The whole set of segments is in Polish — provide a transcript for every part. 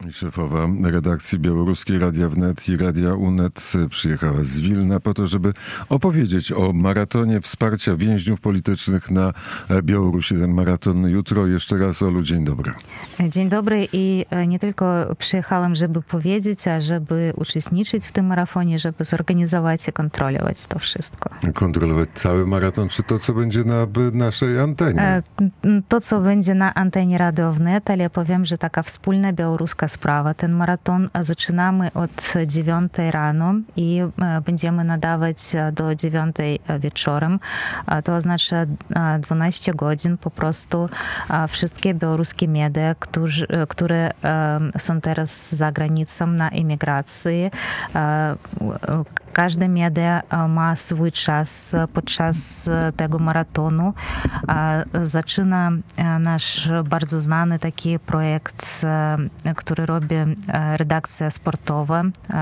Szefowa redakcji białoruskiej Radia Wnet i Radia Unet przyjechała z Wilna po to, żeby opowiedzieć o maratonie wsparcia więźniów politycznych na Białorusi. Ten maraton jutro. Jeszcze raz, Olu, dzień dobry. Dzień dobry i nie tylko przyjechałam, żeby powiedzieć, a żeby uczestniczyć w tym maratonie, żeby zorganizować i kontrolować to wszystko. Kontrolować cały maraton, czy to, co będzie na naszej antenie? To, co będzie na antenie Radio Wnet, ale powiem, że taka wspólna białoruska sprawa. Ten maraton zaczynamy od 9 rano i będziemy nadawać do 9 wieczorem. To oznacza 12 godzin po prostu wszystkie białoruskie media, które są teraz za granicą na emigracji. Każda media ma swój czas podczas tego maratonu. Zaczyna nasz bardzo znany taki projekt, który robi redakcja sportowa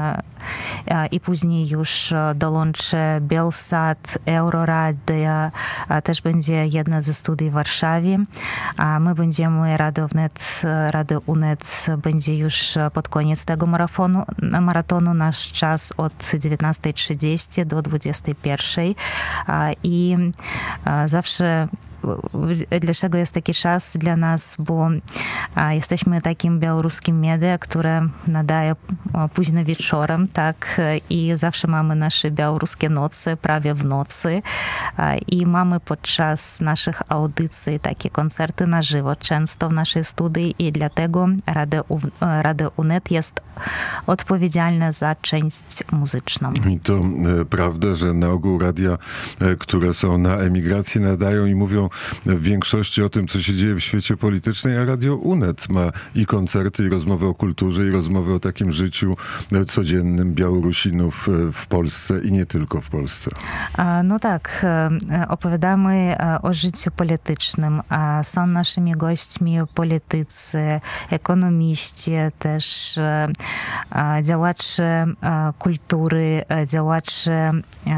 i później już dołączy Belsat, Euroradia, też będzie jedna ze studiów w Warszawie. My będziemy, Radio Wnet, Radio Unet będzie już pod koniec tego maratonu. Nasz czas od 19:30 do 21:00 i zawsze dlaczego jest taki czas dla nas, bo jesteśmy takim białoruskim media, które nadaje późno wieczorem, tak, i zawsze mamy nasze białoruskie noce, prawie w nocy i mamy podczas naszych audycji takie koncerty na żywo, często w naszej studii i dlatego Radio Unet jest odpowiedzialne za część muzyczną. I to prawda, że na ogół radia, które są na emigracji, nadają i mówią w większości o tym, co się dzieje w świecie politycznym, a Radio Unet ma i koncerty, i rozmowy o kulturze, i rozmowy o takim życiu codziennym Białorusinów w Polsce i nie tylko w Polsce. No tak, opowiadamy o życiu politycznym. Są naszymi gośćmi politycy, ekonomiści, też działacze kultury, działacze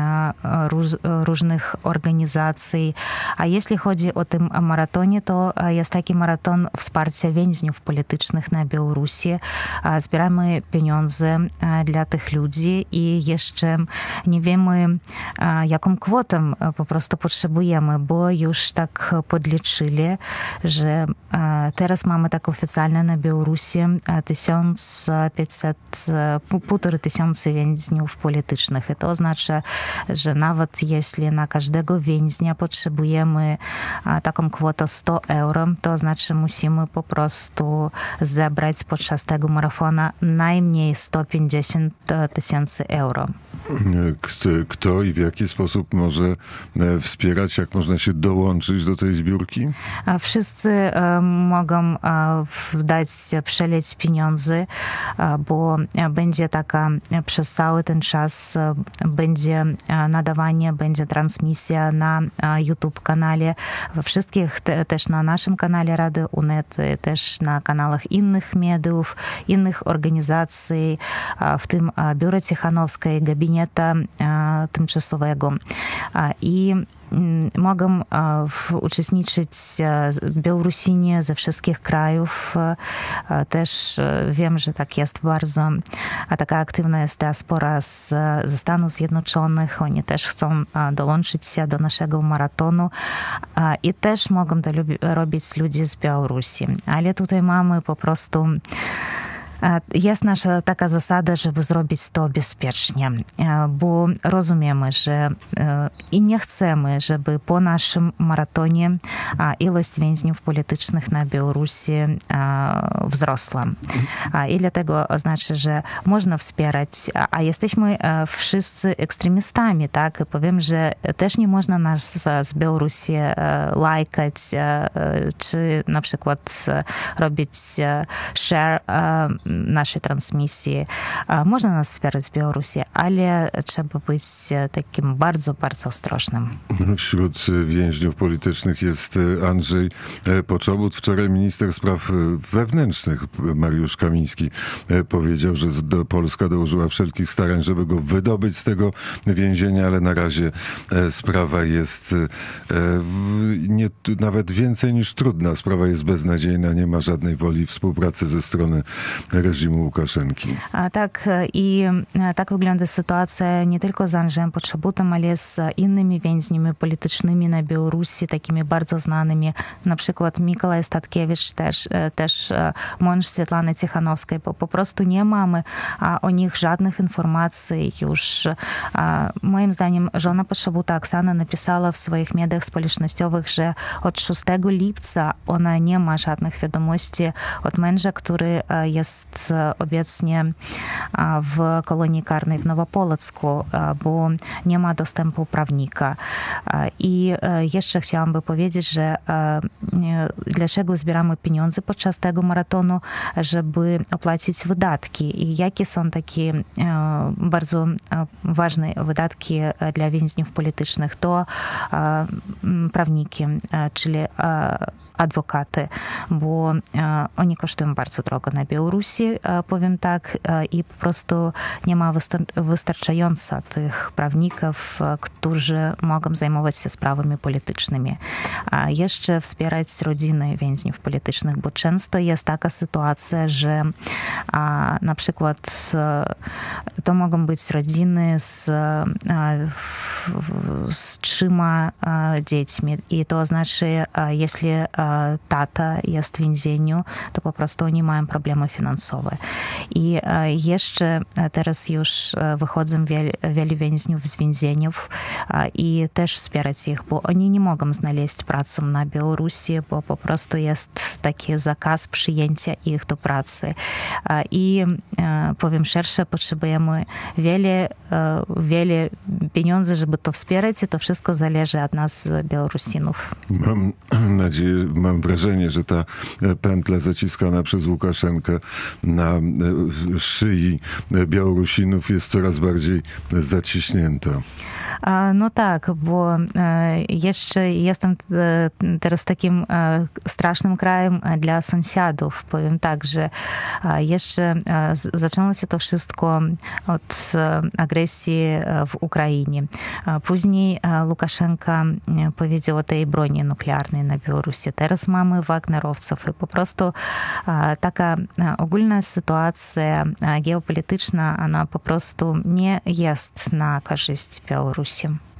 różnych organizacji. A jeśli chodzi o tym maratonie, to jest taki maraton wsparcia więźniów politycznych na Białorusi. Zbieramy pieniądze dla tych ludzi i jeszcze nie wiemy, jaką kwotę po prostu potrzebujemy, bo już tak podliczyli, że teraz mamy tak oficjalnie na Białorusi 1500 więźniów politycznych. I to oznacza, że nawet jeśli na każdego więźnia potrzebujemy taką kwotę 100 euro, to znaczy musimy po prostu zebrać podczas tego maratona najmniej 150 000 euro. Kto i w jaki sposób może wspierać? Jak można się dołączyć do tej zbiórki? Wszyscy mogą przeleć pieniądze, bo będzie taka przez cały ten czas będzie nadawanie, będzie transmisja na YouTube kanale, wszystkich też na naszym kanale Radio Unet, też na kanałach innych mediów, innych organizacji, w tym Biura Cichanowskiej, Gabineta Tymczasowego. I mogą uczestniczyć Białorusini ze wszystkich krajów. Też wiem, że tak jest bardzo, taka aktywna jest diaspora ze Stanów Zjednoczonych. Oni też chcą dołączyć się do naszego maratonu i też mogą to robić ludzie z Białorusi. Ale tutaj mamy po prostu jest nasza taka zasada, żeby zrobić to bezpiecznie, bo rozumiemy, że i nie chcemy, żeby po naszym maratonie ilość więźniów politycznych na Białorusi wzrosła. I dlatego znaczy, że można wspierać, a jesteśmy wszyscy ekstremistami, tak? Powiem, że też nie można nas z Białorusi lajkać, czy na przykład robić share naszej transmisji. Można nas wspierać z Białorusi, ale trzeba być takim bardzo, bardzo ostrożnym. Wśród więźniów politycznych jest Andrzej Poczobut. Wczoraj minister spraw wewnętrznych Mariusz Kamiński powiedział, że Polska dołożyła wszelkich starań, żeby go wydobyć z tego więzienia, ale na razie sprawa jest nawet więcej niż trudna. Sprawa jest beznadziejna, nie ma żadnej woli współpracy ze strony reżimu Łukaszenki. Tak, i tak wygląda sytuacja nie tylko z Andrzejem Potrzebutem, ale z innymi więźniami politycznymi na Białorusi, takimi bardzo znanymi, na przykład Mikołaj Statkiewicz, też mąż Świetlany Cichanowskiej, bo po prostu nie mamy o nich żadnych informacji już. Moim zdaniem żona Potrzebuta, Oksana, napisała w swoich mediach społecznościowych, że od 6 lipca ona nie ma żadnych wiadomości od męża, który jest obecnie w kolonii karnej w Nowopolocku, bo nie ma dostępu prawnika. I jeszcze chciałam powiedzieć, że dlaczego zbieramy pieniądze podczas tego maratonu, żeby opłacić wydatki. I jakie są takie bardzo ważne wydatki dla więźniów politycznych? To prawniki, czyli adwokaty, bo oni kosztują bardzo drogo na Białorusi, powiem tak, i po prostu nie ma wystarczająco tych prawników, którzy mogą zajmować się sprawami politycznymi. Jeszcze wspierać rodziny więźniów politycznych, bo często jest taka sytuacja, że na przykład to mogą być rodziny z 3 dziećmi i to znaczy, jeśli tata jest w więzieniu, to po prostu oni mają problemy finansowe. I jeszcze teraz już wychodzą wiele więźniów z więzieniów i też wspierać ich, bo oni nie mogą znaleźć pracy na Białorusi, bo po prostu jest taki zakaz przyjęcia ich do pracy. I powiem szerzej, potrzebujemy wiele pieniędzy, żeby to wspierać i to wszystko zależy od nas, Białorusinów. Mam nadzieję, mam wrażenie, że ta pętla zaciskana przez Łukaszenkę na szyi Białorusinów jest coraz bardziej zaciśnięta. No tak, bo jeszcze jestem teraz takim strasznym krajem dla sąsiadów. Powiem tak, że jeszcze zaczęło się to wszystko od agresji w Ukrainie. Później Łukaszenka powiedział o tej broni nuklearnej na Białorusi. Teraz mamy wagnerowców i po prostu taka ogólna sytuacja geopolityczna, ona po prostu nie jest na korzyść Białorusi.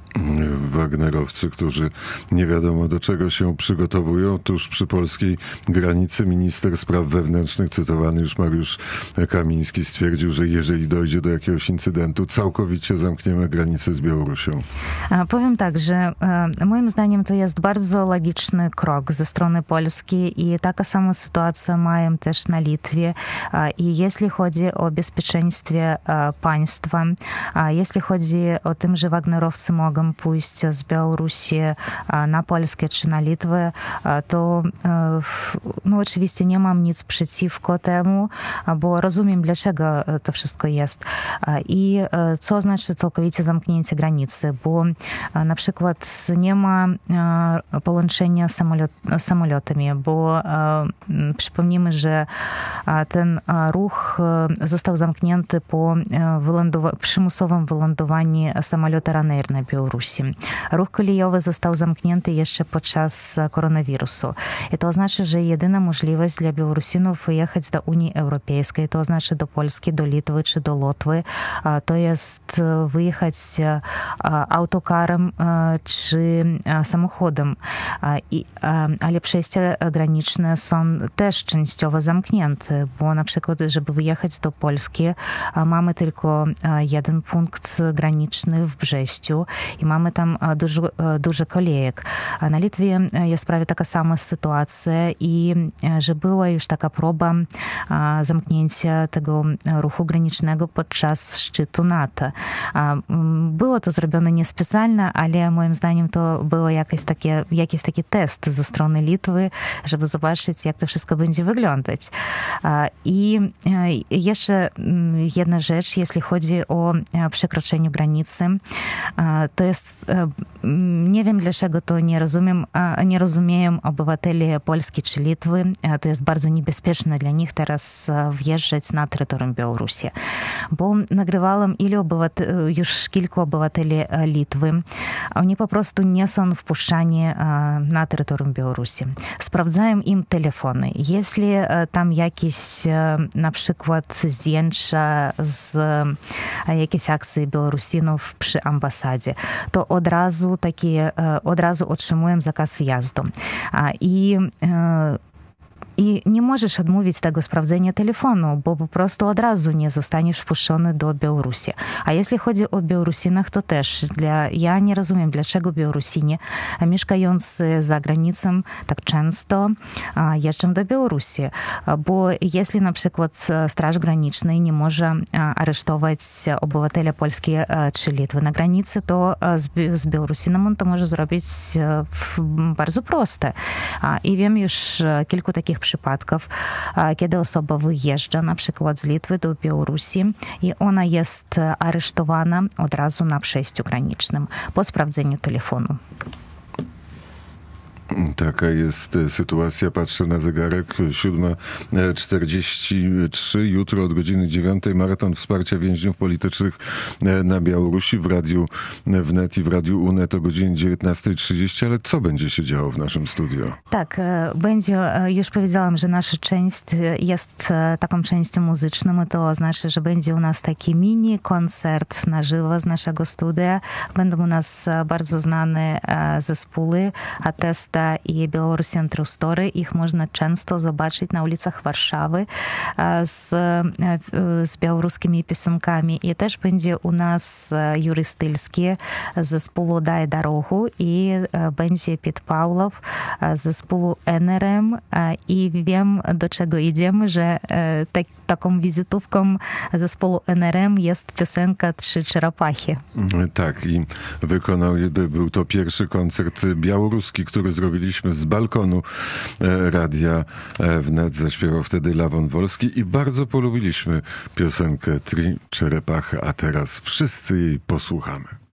Wagnerowcy, którzy nie wiadomo do czego się przygotowują. Tuż przy polskiej granicy minister spraw wewnętrznych, cytowany już Mariusz Kamiński, stwierdził, że jeżeli dojdzie do jakiegoś incydentu, całkowicie zamkniemy granicę z Białorusią. Powiem tak, że moim zdaniem to jest bardzo logiczny krok ze strony Polski i taka sama sytuacja mają też na Litwie. I jeśli chodzi o bezpieczeństwie państwa, jeśli chodzi o tym, że wagnerowcy mogą pójść z Białorusi na Polskę czy na Litwę, to no oczywiście nie mam nic przeciwko temu, bo rozumiem, dlaczego to wszystko jest. I co znaczy całkowicie zamknięcie granicy, bo na przykład nie ma połączenia samolotami, bo przypomnijmy, że ten ruch został zamknięty po przymusowym wylądowaniu samolotu Ryanair na Białorusi. Ruch kolejowy został zamknięty jeszcze podczas koronawirusu. I to oznacza, że jedyna możliwość dla Białorusinów wyjechać do Unii Europejskiej, to znaczy do Polski, do Litwy czy do Łotwy, to jest wyjechać autokarem czy samochodem. Ale przejścia graniczne są też częściowo zamknięte, bo na przykład, żeby wyjechać do Polski, mamy tylko jeden punkt graniczny w Brześciu i mamy tam dużo kolejek. Na Litwie jest prawie taka sama sytuacja i że była już taka próba zamknięcia tego ruchu granicznego podczas szczytu NATO. Było to zrobione niespecjalnie, ale moim zdaniem to był jakiś taki test ze strony Litwy, żeby zobaczyć, jak to wszystko będzie wyglądać. I jeszcze jedna rzecz, jeśli chodzi o przekroczenie granicy, to jest, nie wiem dlaczego to nie rozumieją obywatele Polski czy Litwy, to jest bardzo niebezpieczne dla nich teraz wjeżdżać na terytorium Białorusi, bo nagrywałam już kilku obywateli Litwy. Oni po prostu nie są wpuszczani na terytorium Białorusi. Sprawdzają im telefony. Jeśli tam jakieś na przykład zdjęcia z jakiejś akcji Białorusinów przy ambasadzie, to od razu otrzymują zakaz wjazdu. I nie możesz odmówić tego sprawdzenia telefonu, bo po prostu od razu nie zostaniesz wpuszczony do Białorusi. A jeśli chodzi o Białorusinach, to też ja nie rozumiem, dlaczego Białorusini mieszkający za granicą tak często jeżdżą do Białorusi. Bo jeśli na przykład Straż Graniczna nie może aresztować obywatela Polski czy Litwy na granicy, to z Białorusinem on to może zrobić bardzo proste. I wiem już kilku takich przypadków, kiedy osoba wyjeżdża na przykład z Litwy do Białorusi i ona jest aresztowana od razu na przejściu granicznym po sprawdzeniu telefonu. Taka jest sytuacja. Patrzę na zegarek. 7:43. Jutro od godziny 9 maraton wsparcia więźniów politycznych na Białorusi w Radiu Wnet i w Radiu Unet o godzinie 19:30. Ale co będzie się działo w naszym studio? Tak, już powiedziałam, że nasza część jest taką częścią muzyczną. To znaczy, że będzie u nas taki mini koncert na żywo z naszego studia. Będą u nas bardzo znane zespoły Atesta i Belarusian True Story. Ich można często zobaczyć na ulicach Warszawy z białoruskimi piosenkami. I też będzie u nas Jury Stylski z zespołu Daj Darogu i będzie Piet Pawlow z zespołu NRM. I wiem, do czego idziemy, że taką wizytówką zespołu NRM jest piosenka Trzy czerapachy. Tak, i był to pierwszy koncert białoruski, który zrobiliśmy z balkonu Radia Wnet. Zaśpiewał wtedy Lawon Wolski i bardzo polubiliśmy piosenkę Trzy czerepachy, a teraz wszyscy jej posłuchamy.